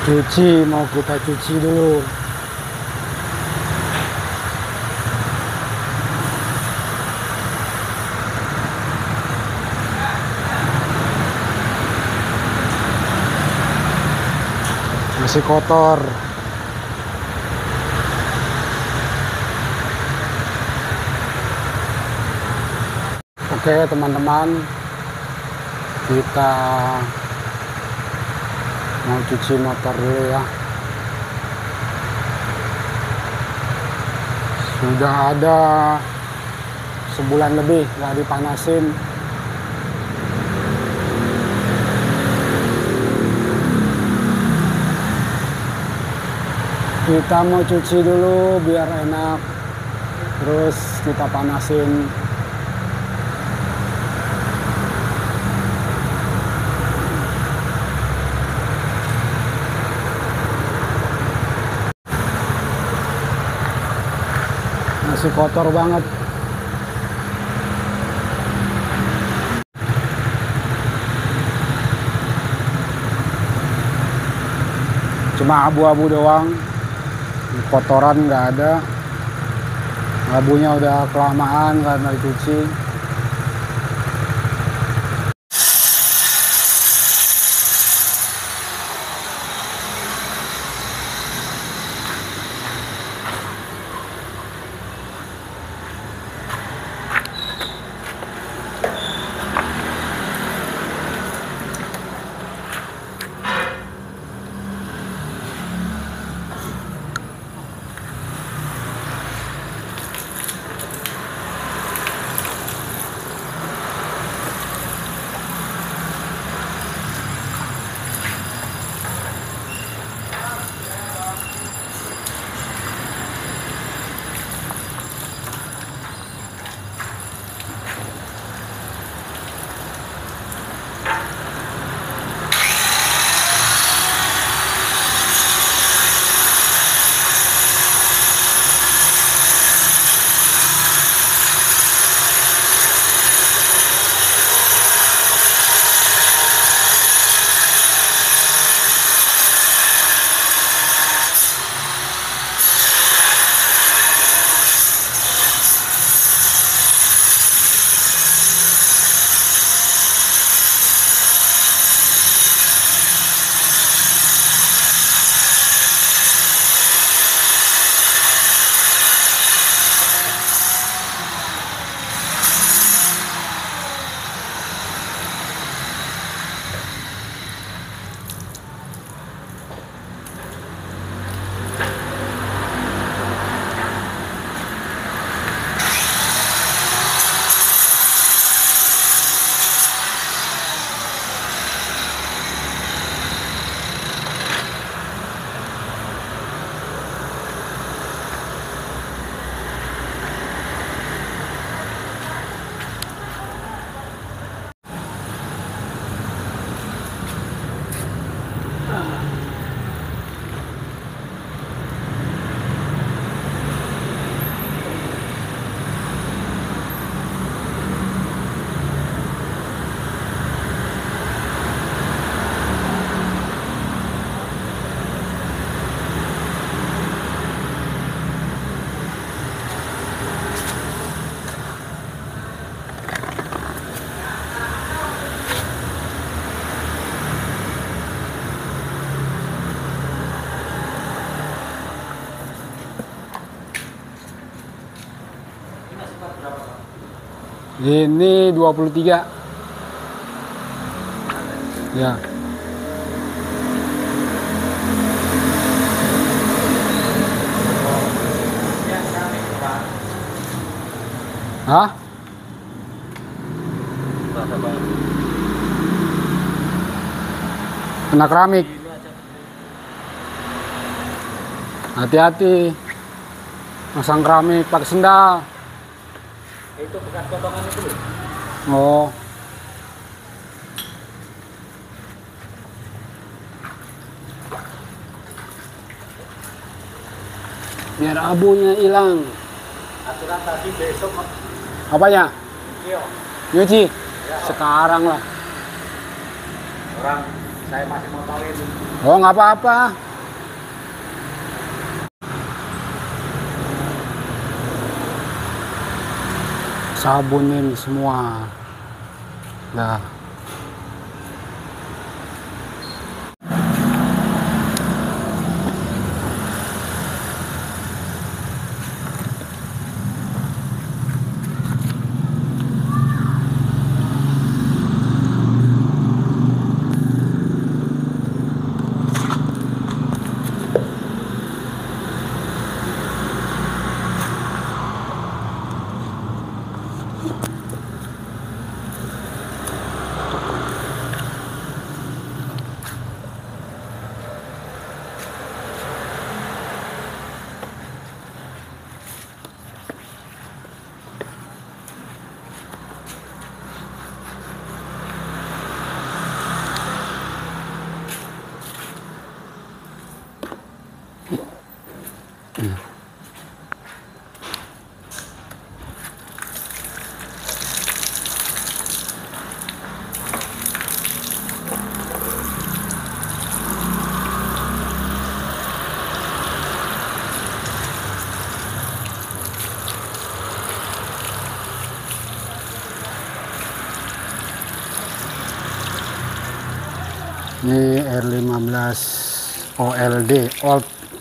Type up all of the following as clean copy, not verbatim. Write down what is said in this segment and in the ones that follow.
Cuci, mau kita cuci dulu. Masih kotor. Oke teman-teman, kita mau cuci motor dulu ya. Sudah ada sebulan lebih nggak dipanasin. Kita mau cuci dulu biar enak, terus kita panasin. Masih kotor banget. Cuma abu-abu doang. Kotoran nggak ada. Abunya udah kelamaan karena dicuci. Ini 23. Ya. Hah? Kena keramik. Hati-hati. Masang keramik pakai sendal. Itu bekas potongan itu. Oh. Biar abunya hilang. Aturan tadi besok Apanya? Yo. Nyuci? Ya. Sekarang lah. Orang Saya masih mau tahu ini. Oh, nggak apa-apa. Sabunin semua. Nah. Ini R15 OLD Old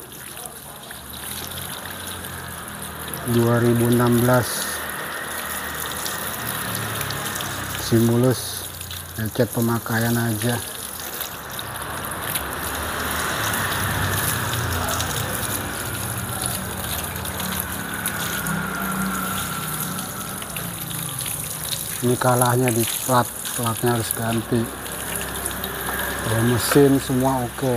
2016 Simulus, cat pemakaian aja. Ini kalahnya di platnya harus ganti. Kalau mesin semua oke.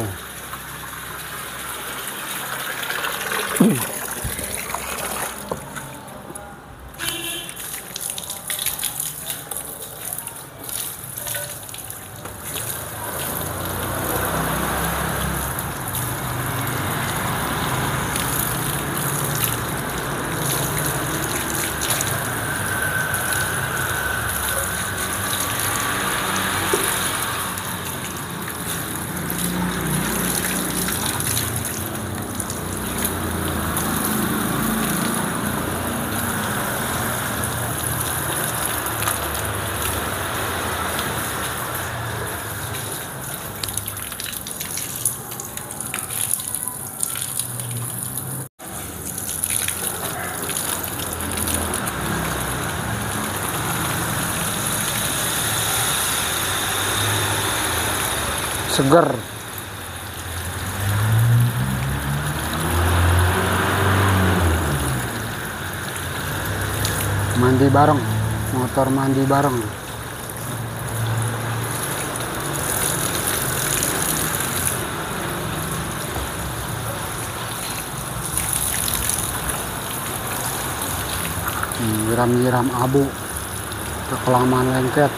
Seger. Mandi bareng, motor mandi bareng. Nyiram-nyiram abu, kelamaan lengket.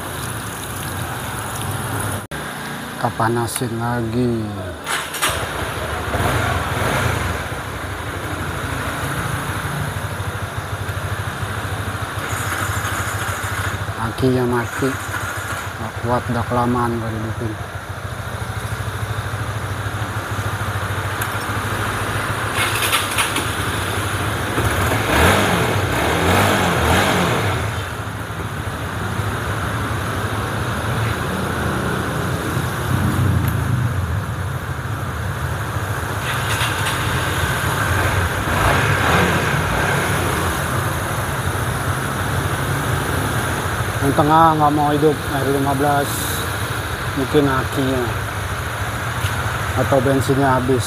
Panasin lagi. Akinya mati, nggak kuat, udah kelamaan gak dihidupin. Yang tengah nggak mau hidup, R15 mungkin akinya atau bensinnya habis.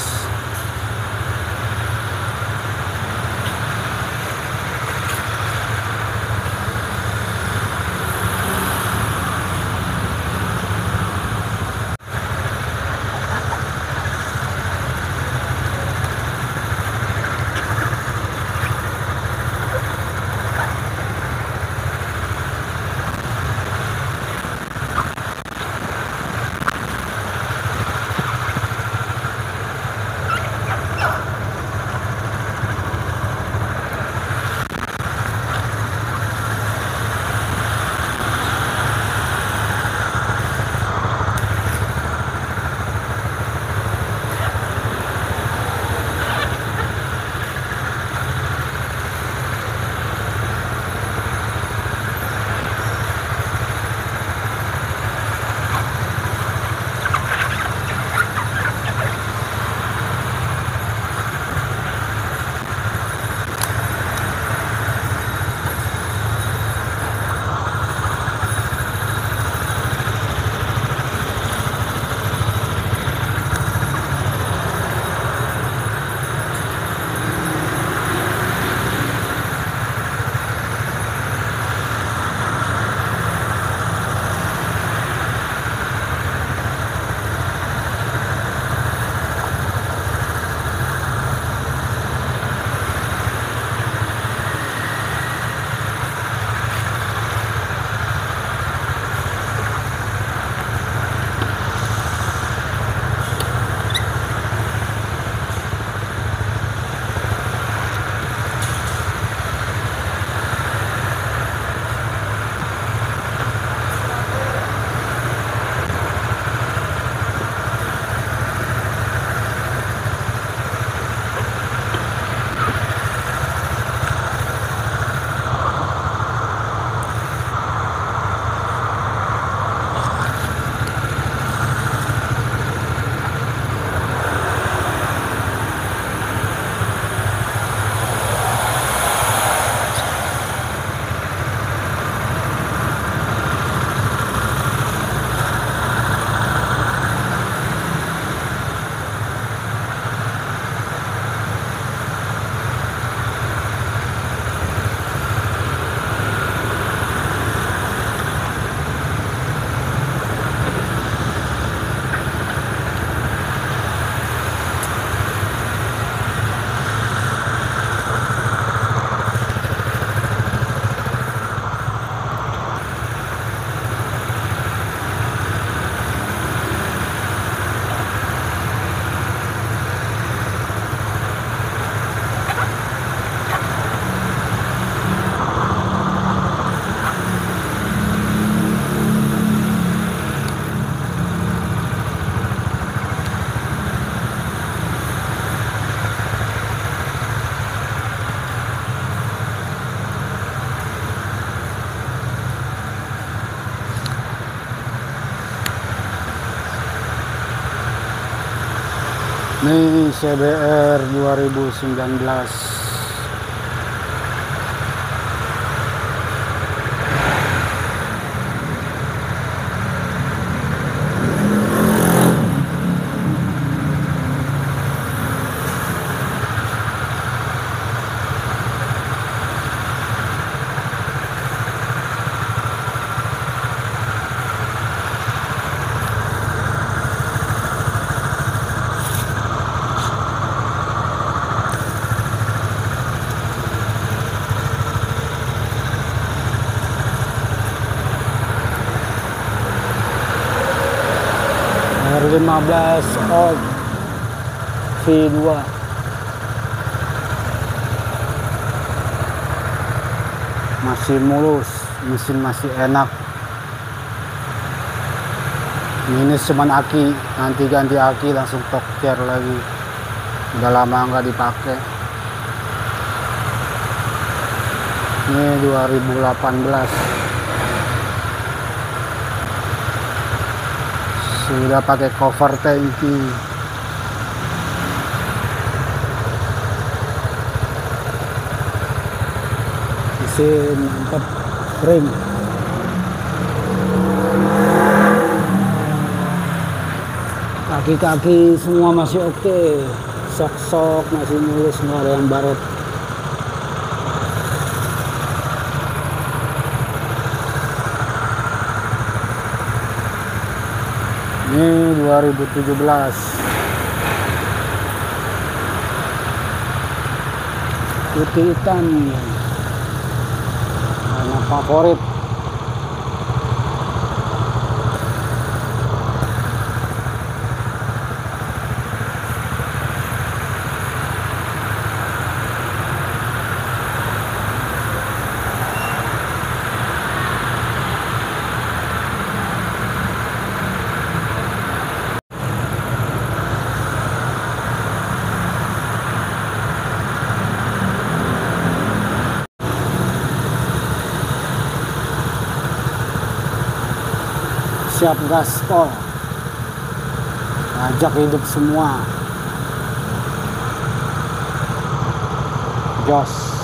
Ini CBR 2019. R15 old V2. Masih mulus, mesin masih enak. Minus cuman aki, nanti ganti aki langsung tork care lagi. Udah lama nggak dipakai. Ini 2018. Sudah pakai cover tangki. Mesin mantap, ring. Kaki-kaki semua masih oke. Sok-sok masih mulus, nggak ada yang baret. Ini 2017. Putih hitam, warna favorit. Siap gaspol, ajak hidup semua, jos.